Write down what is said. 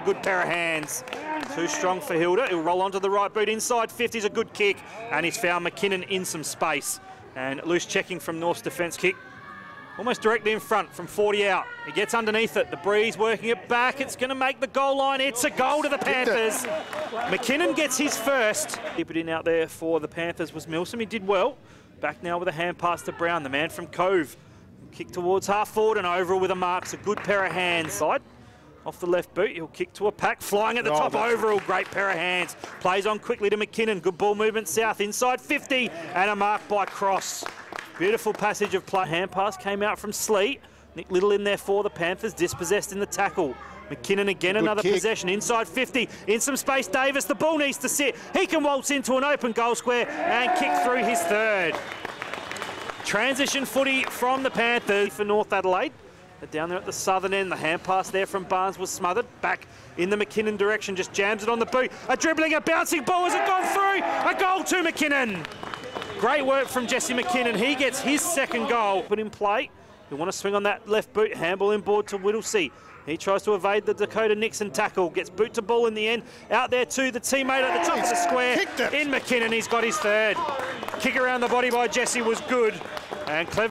good pair of hands. Too strong for Hilda. He'll roll onto the right boot. Inside 50's a good kick, and he's found McKinnon in some space. And loose checking from North's defence kick. Almost directly in front from 40 out. He gets underneath it. The breeze working it back. It's going to make the goal line. It's a goal to the Panthers. McKinnon gets his first. Keep it in out there for the Panthers was Milsom. He did well. Back now with a hand pass to Brown, the man from Cove. Kick towards half forward and over with a mark. It's a good pair of hands. Side. Off the left boot, he'll kick to a pack, flying at the top overall. Great pair of hands. Plays on quickly to McKinnon. Good ball movement south, inside 50, and a mark by Cross. Beautiful passage of play. Hand pass came out from Sleet. Nick Little in there for the Panthers, dispossessed in the tackle. McKinnon again, another possession, inside 50, in some space. Davis, the ball needs to sit. He can waltz into an open goal square and kick through his third. Transition footy from the Panthers for North Adelaide. They're down there at the southern end. The hand pass there from Barnes was smothered. Back in the McKinnon direction, just jams it on the boot. A dribbling, a bouncing ball. Has it gone through? A goal to McKinnon. Great work from Jesse McKinnon. He gets his second goal. Put in play. You want to swing on that left boot. Handball inboard to Whittlesey. He tries to evade the Dakota Nixon tackle. Gets boot to ball in the end. Out there too, the teammate at the top of the square. In McKinnon, he's got his third. Kick around the body by Jesse was good. And clever.